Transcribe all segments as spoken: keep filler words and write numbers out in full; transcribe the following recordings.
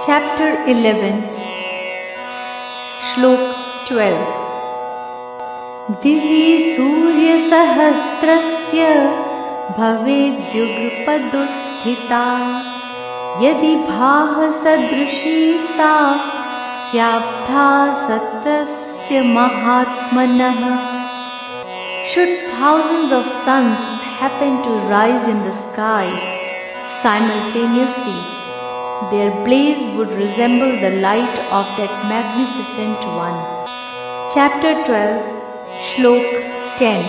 Chapter eleven, Shlok twelve. Divi Surya Sahasrasya Bhavedyugpaduthita Yadi Bhaha Sadrishi Sa Syabdha Satasya Mahatmanah. Should thousands of suns happen to rise in the sky simultaneously, their blaze would resemble the light of that magnificent one. Chapter twelve, Shlok ten.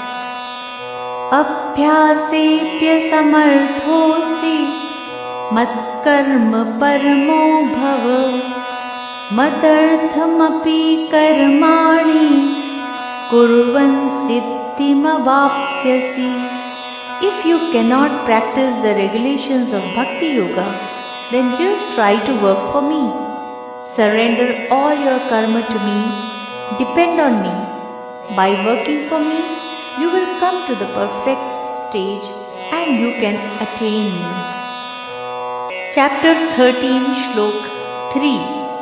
Abhyasepya samarthosi matkarma paramo bhava madarthamapi karmani kurvan siddhimavapsyasi. If you cannot practice the regulations of Bhakti Yoga, then just try to work for me. Surrender all your karma to me. Depend on me. By working for me, you will come to the perfect stage and you can attain me. Chapter thirteen, Shlok three.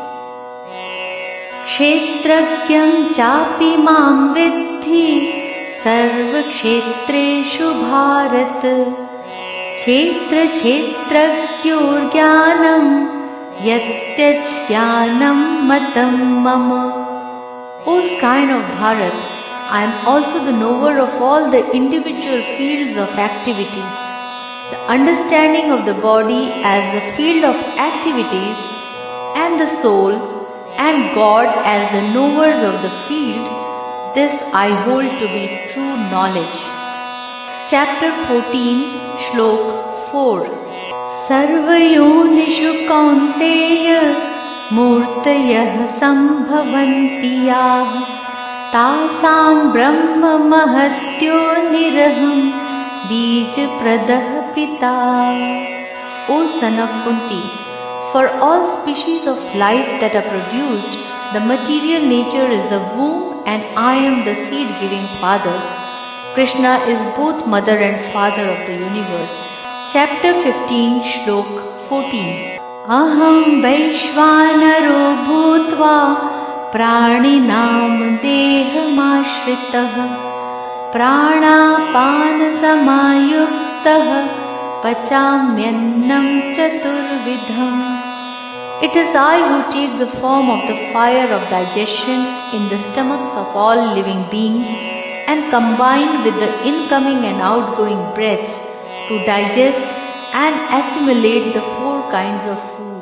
Kshetragyam chapi mam vidhi sarva kshetreshu bharat Kshetra kshetragyurgyanam yatyaj jnanam matam mama. O scion of Bharat, I am also the knower of all the individual fields of activity. The understanding of the body as the field of activities and the soul and God as the knowers of the field, this I hold to be true knowledge. Chapter fourteen, Shlok four. Sarvayonishu kaunteya murtayah sambhavanti yah tasam brahma mahatyo niraham bij pradah pita. O son of Kunti, for all species of life that are produced, the material nature is the womb and I am the seed-giving father. Krishna is both mother and father of the universe. Chapter fifteen, Shlok fourteen. Aham Vaishvanaro bhutva praninam dehamashritah pranapana samayuktah pachamyannam chaturvidham. It is I who take the form of the fire of digestion in the stomachs of all living beings and combine with the incoming and outgoing breaths to digest and assimilate the four kinds of food.